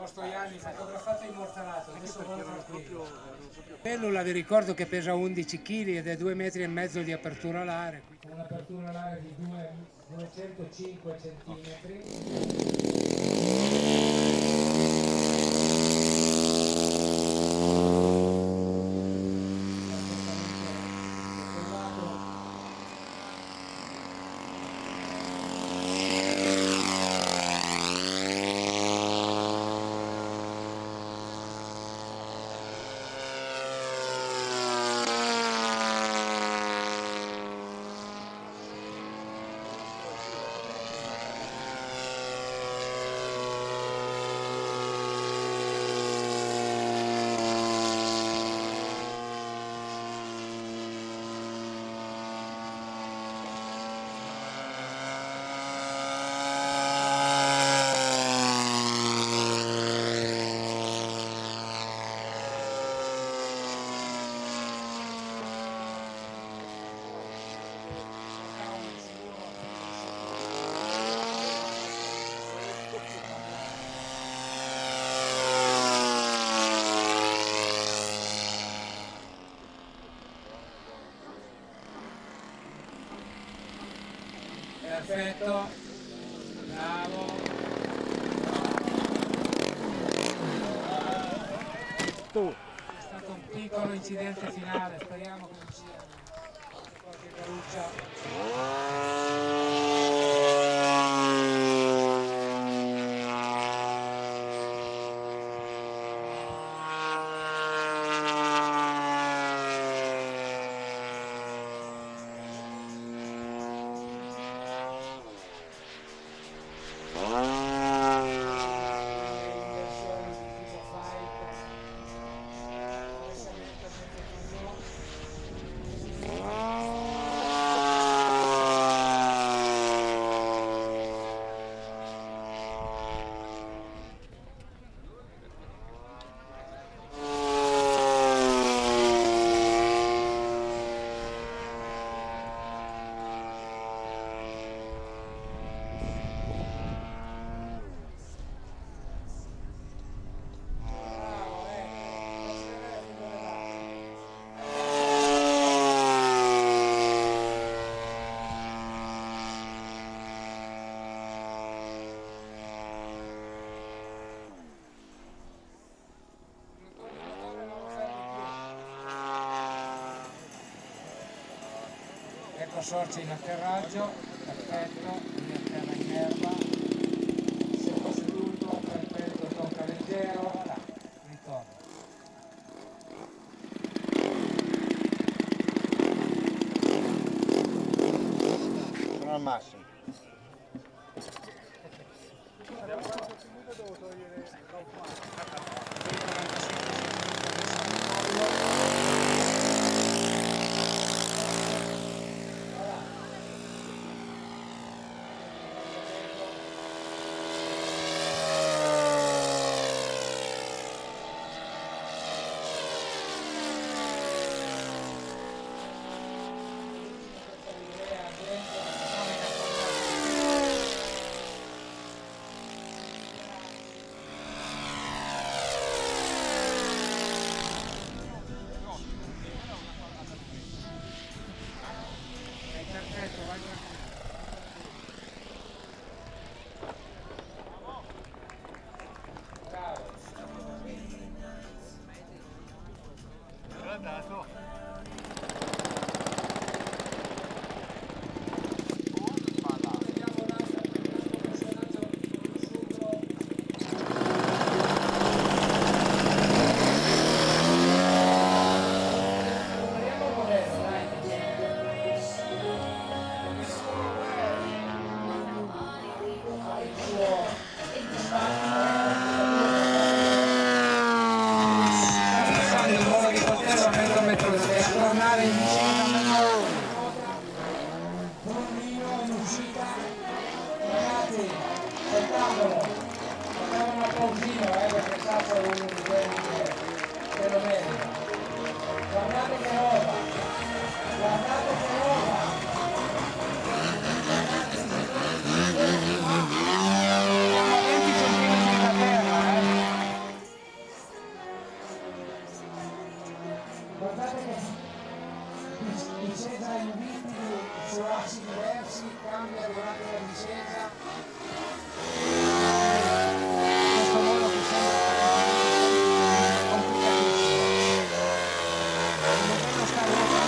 Mastroianni, fotografato e immortalato, adesso volo tranquillo. L'ellula vi ricordo che pesa 11 kg ed è 2,5 metri di apertura alare, con un'apertura alare di 205 Perfetto, bravo. È stato un piccolo incidente finale, speriamo che non sia qualche caruccia. Ecco sorge in atterraggio, perfetto, mi atterra in erba, secco seduto, perfetto, tocca leggero, voilà, ritorno. Sono al massimo. Guardate che roba! Guardate che roba! Siamo a 20 cm da terra, Guardate che discesa invisibili su assi diversi, cambia durante la discesa. In questo modo che sembra complicatissimo. Il modello sta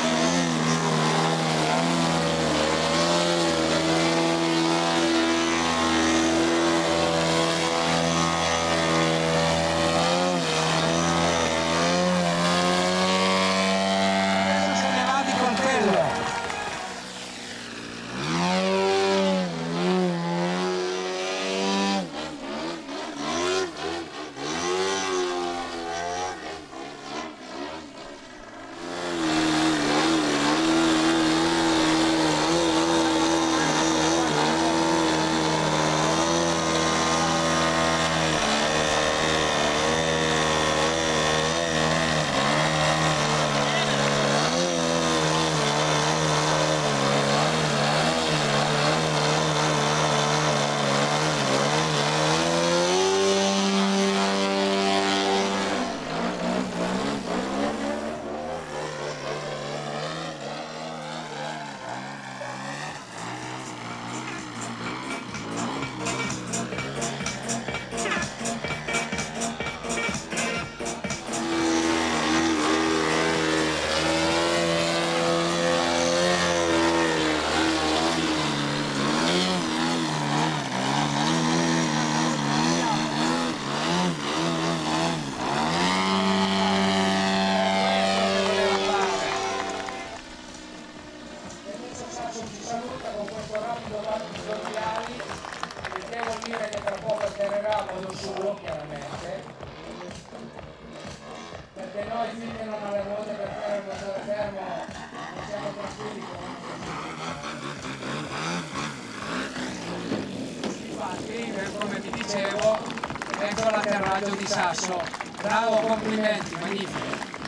dire che tra poco atterrerà a modo suo, chiaramente, perché noi finché non ha le ruote per fare il motore fermo non siamo tranquilli. Infatti, come vi dicevo, ecco l'atterraggio di Sasso. Bravo, complimenti, magnifico.